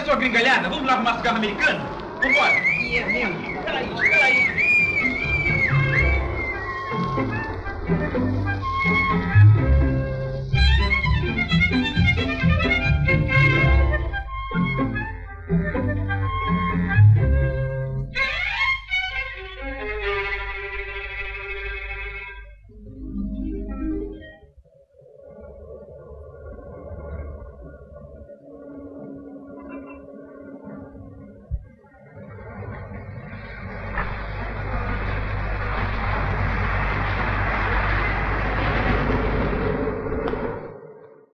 sua gringalhada? Vamos lá arrumar cigarro americano? Vambora. É mesmo. Espera aí.